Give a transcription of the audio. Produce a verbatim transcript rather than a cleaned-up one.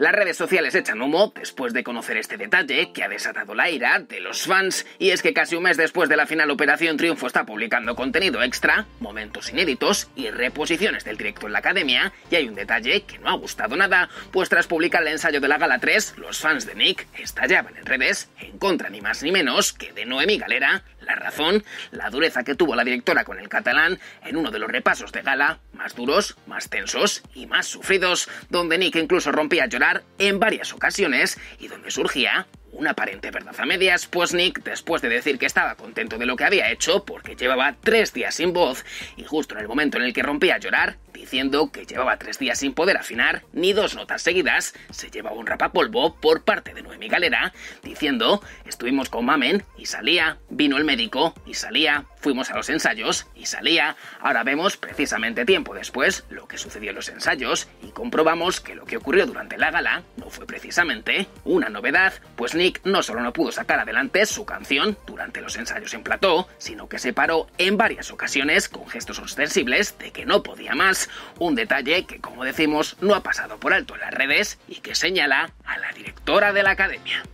Las redes sociales echan humo después de conocer este detalle que ha desatado la ira de los fans, y es que casi un mes después de la final Operación Triunfo está publicando contenido extra, momentos inéditos y reposiciones del directo en la academia, y hay un detalle que no ha gustado nada, pues tras publicar el ensayo de la Gala tres, los fans de Nick estallaban en redes en contra ni más ni menos que de Noemí Galera. La razón, la dureza que tuvo la directora con el catalán en uno de los repasos de gala más duros, más tensos y más sufridos, donde Nick incluso rompía a llorar en varias ocasiones y donde surgía una aparente verdad a medias, pues Nick, después de decir que estaba contento de lo que había hecho porque llevaba tres días sin voz, y justo en el momento en el que rompía a llorar, diciendo que llevaba tres días sin poder afinar ni dos notas seguidas, se llevaba un rapapolvo por parte de Noemí Galera, diciendo: estuvimos con Mamen y salía, vino el médico y salía, fuimos a los ensayos y salía. Ahora vemos precisamente tiempo después lo que sucedió en los ensayos y comprobamos que lo que ocurrió durante la gala no fue precisamente una novedad, pues Nick no solo no pudo sacar adelante su canción durante los ensayos en plató, sino que se paró en varias ocasiones con gestos ostensibles de que no podía más, un detalle que, como decimos, no ha pasado por alto en las redes y que señala a la directora de la academia.